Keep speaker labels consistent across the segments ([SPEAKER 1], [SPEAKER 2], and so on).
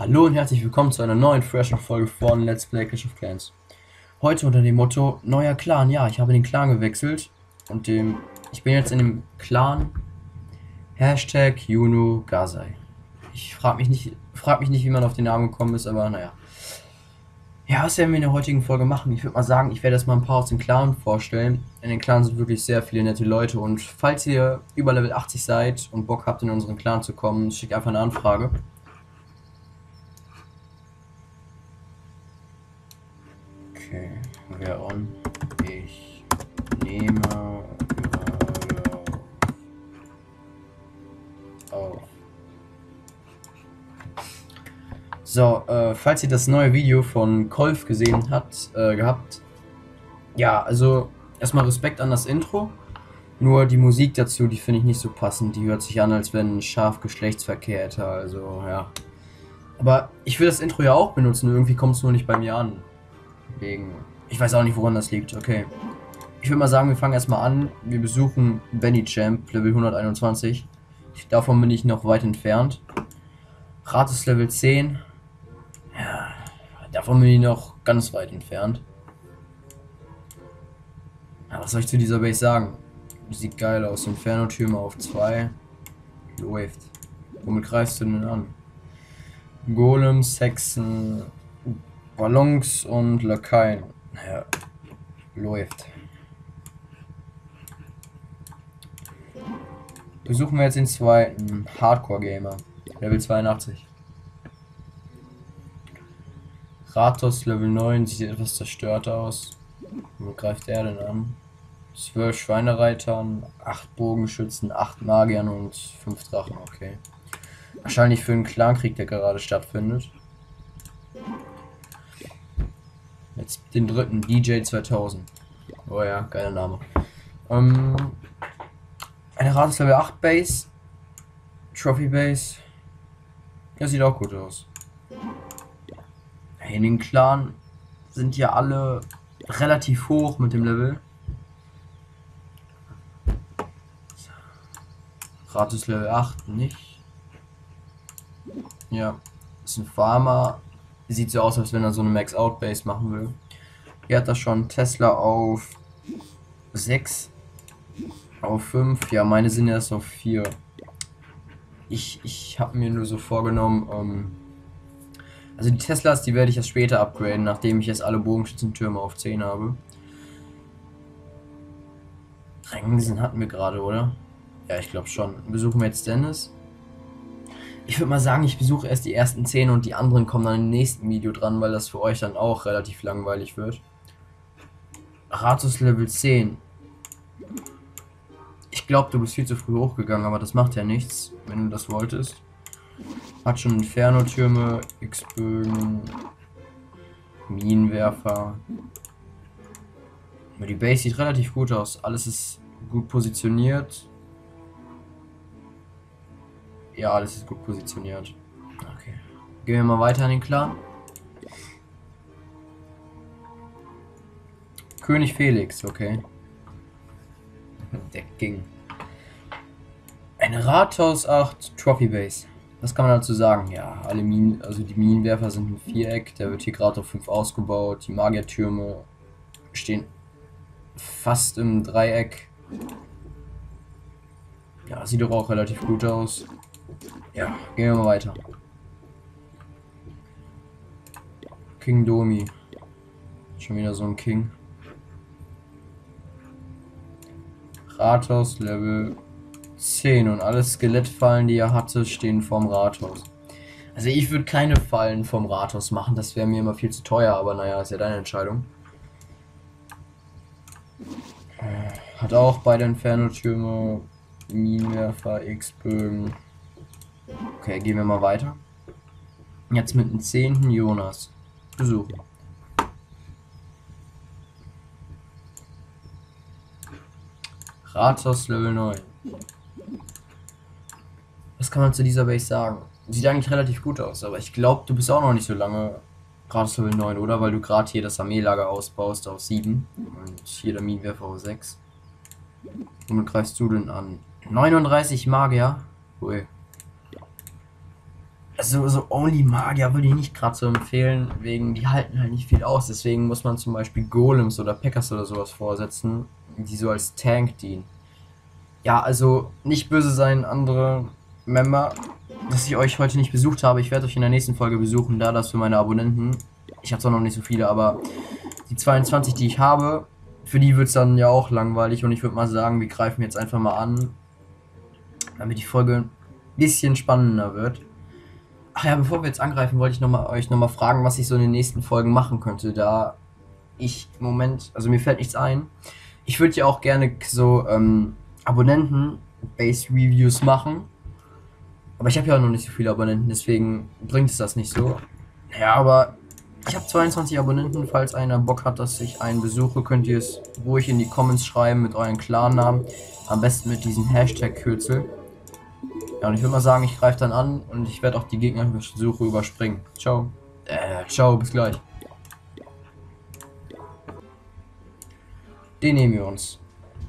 [SPEAKER 1] Hallo und herzlich willkommen zu einer neuen freshen Folge von Let's Play Clash of Clans. Heute unter dem Motto neuer Clan. Ja, ich habe den Clan gewechselt und ich bin jetzt in dem Clan Hashtag Juno Gazai. Ich frag mich nicht, wie man auf den Namen gekommen ist, aber naja. Ja, was werden wir in der heutigen Folge machen? Ich würde mal sagen, ich werde erstmal ein paar aus dem Clan vorstellen. In den Clan sind wirklich sehr viele nette Leute und falls ihr über Level 80 seid und Bock habt in unseren Clan zu kommen, schickt einfach eine Anfrage. Okay, wer on? Ich nehme gerade auf. So, falls ihr das neue Video von Kolf gesehen gehabt, ja, also erstmal Respekt an das Intro. Nur die Musik dazu, die finde ich nicht so passend. Die hört sich an, als wenn ein Schaf Geschlechtsverkehr hätte, also ja. Aber ich will das Intro ja auch benutzen, nur irgendwie kommt es nur nicht bei mir an. Wegen. Ich weiß auch nicht, woran das liegt. Okay. Ich würde mal sagen, wir fangen erstmal an. Wir besuchen Benny Champ, Level 121. Davon bin ich noch weit entfernt. Rates Level 10. Ja, davon bin ich noch ganz weit entfernt. Ja, was soll ich zu dieser Base sagen? Sieht geil aus. Inferno-Türme auf 2. Läuft. Womit greifst du denn an? Golems, Hexen, Ballons und Lakaien. Ja, läuft. Besuchen wir jetzt den zweiten Hardcore-Gamer. Level 82. Ratos Level 9 sieht etwas zerstört aus. Wo greift er denn an? 12 Schweinereitern, 8 Bogenschützen, 8 Magiern und 5 Drachen, okay. Wahrscheinlich für einen Clankrieg, der gerade stattfindet. Jetzt den dritten, DJ 2000. Oh ja, geiler Name. Eine Rates Level 8 Base. Trophy Base. Ja, sieht auch gut aus. In den Clan sind ja alle relativ hoch mit dem Level. Rates Level 8 nicht. Ja, ist ein Farmer. Sieht so aus, als wenn er so eine Max-Out-Base machen will. Hier hat er schon Tesla auf 6. Auf 5. Ja, meine sind erst auf 4. Ich habe mir nur so vorgenommen, also die Teslas, die werde ich erst später upgraden, nachdem ich jetzt alle Bogenschützentürme auf 10 habe. Rängen hatten wir gerade, oder? Ja, ich glaube schon. Besuchen wir jetzt Dennis. Ich würde mal sagen, ich besuche erst die ersten 10 und die anderen kommen dann im nächsten Video dran, weil das für euch dann auch relativ langweilig wird. Ratus Level 10. Ich glaube, du bist viel zu früh hochgegangen, aber das macht ja nichts, wenn du das wolltest. Hat schon Inferno-Türme, X-Bögen, Minenwerfer. Die Base sieht relativ gut aus. Alles ist gut positioniert. Ja, alles ist gut positioniert. Okay. Gehen wir mal weiter in den Clan. König Felix, okay. Der ging. Eine Rathaus 8 Trophy Base. Was kann man dazu sagen? Ja, alle Minen, also die Minenwerfer sind ein Viereck, der wird hier gerade auf 5 ausgebaut. Die Magiertürme stehen fast im Dreieck. Ja, sieht doch auch relativ gut aus. Ja, gehen wir mal weiter. King Domi. Schon wieder so ein King. Rathaus Level 10 und alle Skelettfallen, die er hatte, stehen vorm Rathaus. Also ich würde keine Fallen vom Rathaus machen, das wäre mir immer viel zu teuer, aber naja, ist ja deine Entscheidung. Hat auch beide Inferno-Türme, Minenwerfer, X-Bögen. Okay, gehen wir mal weiter. Jetzt mit dem 10. Jonas. Besuchen. Rathaus Level 9. Was kann man zu dieser Base sagen? Sieht eigentlich relativ gut aus, aber ich glaube, du bist auch noch nicht so lange Rathaus Level 9, oder? Weil du gerade hier das Armeelager ausbaust auf 7 und hier der Minenwerfer auf 6. Womit greifst du denn an? 39 Magier? Ui. Also so Only Magier würde ich nicht gerade so empfehlen, wegen die halten halt nicht viel aus. Deswegen muss man zum Beispiel Golems oder Packers oder sowas vorsetzen, die so als Tank dienen. Ja, also nicht böse sein, andere Member, dass ich euch heute nicht besucht habe. Ich werde euch in der nächsten Folge besuchen, da das für meine Abonnenten, ich habe zwar noch nicht so viele, aber die 22, die ich habe, für die wird es dann ja auch langweilig. Und ich würde mal sagen, wir greifen jetzt einfach mal an, damit die Folge ein bisschen spannender wird. Ach ja, bevor wir jetzt angreifen, wollte ich euch nochmal fragen, was ich so in den nächsten Folgen machen könnte, da ich im Moment, also mir fällt nichts ein. Ich würde ja auch gerne so Abonnenten-Based-Reviews machen, aber ich habe ja noch nicht so viele Abonnenten, deswegen bringt es das nicht so. Ja, aber ich habe 22 Abonnenten, falls einer Bock hat, dass ich einen besuche, könnt ihr es ruhig in die Comments schreiben mit euren Klarnamen, am besten mit diesem Hashtag-Kürzel. Ja, und ich würde mal sagen, ich greife dann an und ich werde auch die Gegnersuche überspringen. Ciao. Ciao, bis gleich. Den nehmen wir uns.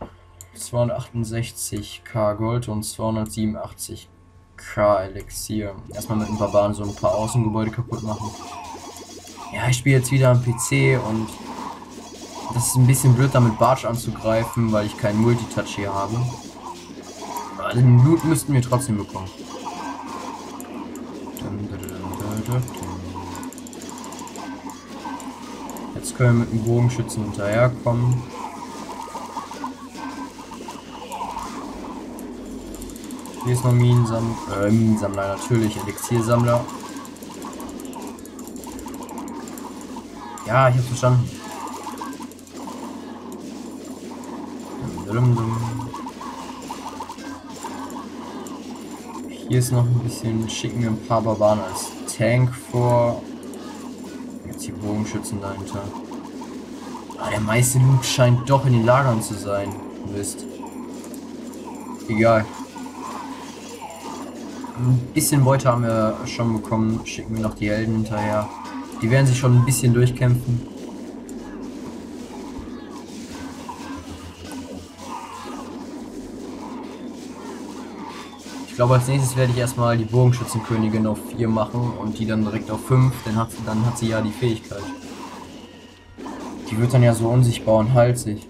[SPEAKER 1] 268k Gold und 287k Elixier. Erstmal mit ein paar Bahnen so ein paar Außengebäude kaputt machen. Ja, ich spiele jetzt wieder am PC und das ist ein bisschen blöd, damit Bartsch anzugreifen, weil ich keinen Multitouch hier habe. Aber den Loot müssten wir trotzdem bekommen. Jetzt können wir mit dem Bogenschützen hinterherkommen. Hier ist noch Minensammler natürlich, Elixiersammler. Ja, ich hab's verstanden. Hier ist noch ein bisschen, schicken wir ein paar Barbaren als Tank vor. Jetzt die Bogenschützen dahinter. Ah, der meiste Loot scheint doch in den Lagern zu sein. Mist. Egal. Ein bisschen Beute haben wir schon bekommen. Schicken wir noch die Helden hinterher. Die werden sich schon ein bisschen durchkämpfen. Ich glaube, als nächstes werde ich erstmal die Bogenschützenkönigin auf 4 machen und die dann direkt auf 5. Dann hat sie ja die Fähigkeit. Die wird dann ja so unsichtbar und heilt sich.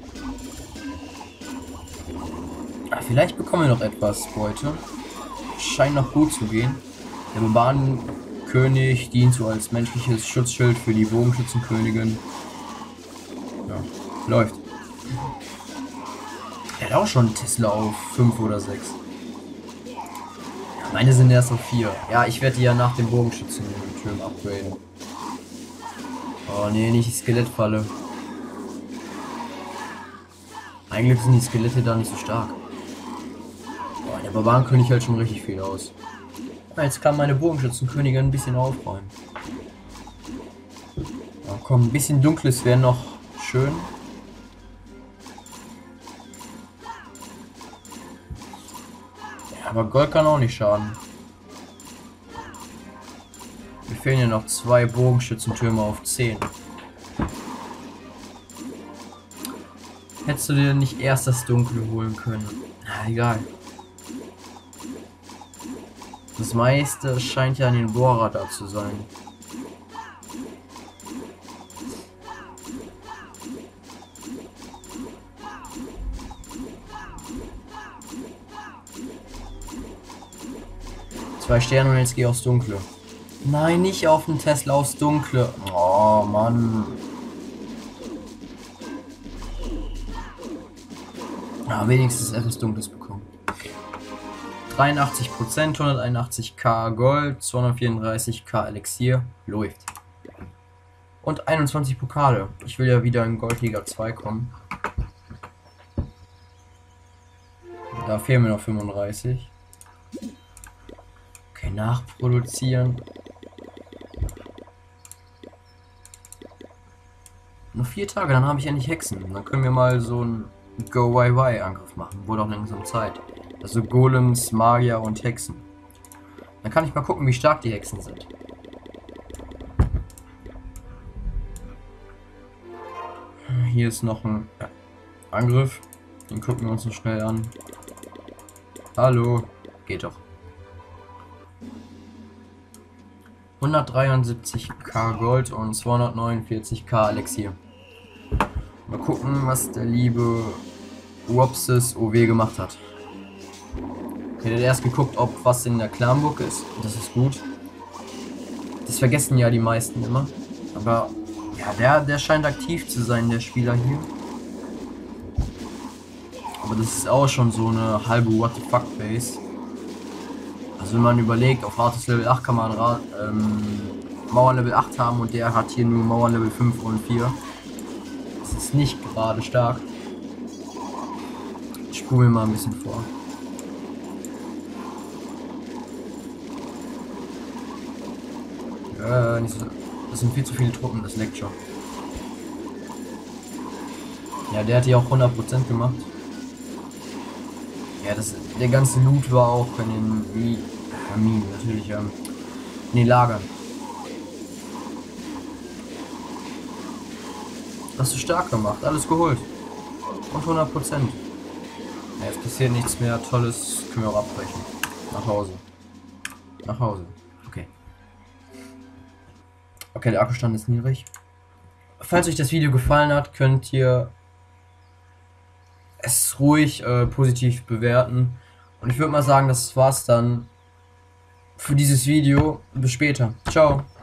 [SPEAKER 1] Ah, vielleicht bekommen wir noch etwas Beute. Scheint noch gut zu gehen. Der Barbarenkönig dient so als menschliches Schutzschild für die Bogenschützenkönigin. Ja, läuft. Er hat auch schon einen Tesla auf 5 oder 6. Ja, meine sind erst auf 4. Ja, ich werde die ja nach dem Bogenschützentürm upgraden. Oh nee, nicht die Skelettfalle. Eigentlich sind die Skelette da nicht so stark. Boah, der Barbarenkönig hält schon richtig viel aus. Jetzt kann meine Bogenschützenkönigin ein bisschen aufräumen. Ja, komm, ein bisschen dunkles wäre noch schön. Ja, aber Gold kann auch nicht schaden. Mir fehlen ja noch 2 Bogenschützentürme auf 10. Hättest du dir nicht erst das Dunkle holen können? Na, egal. Das meiste scheint ja an den Bohrer da zu sein. Zwei Sterne und jetzt geh aufs Dunkle. Nein, nicht auf den Tesla, aufs Dunkle. Oh Mann. Ja, wenigstens etwas Dunkles bekommen. 83%, 181k Gold, 234k Elixier, läuft. Und 21 Pokale. Ich will ja wieder in Goldliga 2 kommen. Da fehlen mir noch 35. Okay, nachproduzieren. Nur 4 Tage, dann habe ich endlich Hexen. Dann können wir mal so einen Go-YY-Angriff machen. Wurde auch langsam Zeit. Also Golems, Magier und Hexen. Dann kann ich mal gucken, wie stark die Hexen sind. Hier ist noch ein Angriff. Den gucken wir uns noch schnell an. Hallo. Geht doch. 173k Gold und 249k Elixier. Mal gucken, was der liebe Wopsis OW gemacht hat. Okay, der hat erst geguckt, ob was in der Clanburg ist. Das ist gut. Das vergessen ja die meisten immer. Aber ja, der scheint aktiv zu sein, der Spieler hier. Aber das ist auch schon so eine halbe What the fuck Base. Also wenn man überlegt, auf Rates Level 8 kann man Mauern Level 8 haben und der hat hier nur Mauern Level 5 und 4. Das ist nicht gerade stark. Ich spule mal ein bisschen vor. Nicht so, das sind viel zu viele Truppen, das leckt schon. Ja, der hat hier auch 100% gemacht. Ja, der ganze Loot war auch in den Minen, natürlich, in den Lagern. Hast du stark gemacht, alles geholt. Und 100%. Ja, jetzt passiert nichts mehr Tolles, können wir auch abbrechen. Nach Hause. Nach Hause. Okay. Okay, der Akkustand ist niedrig. Falls euch das Video gefallen hat, könnt ihr es ruhig positiv bewerten. Und ich würde mal sagen, das war's dann für dieses Video. Bis später. Ciao.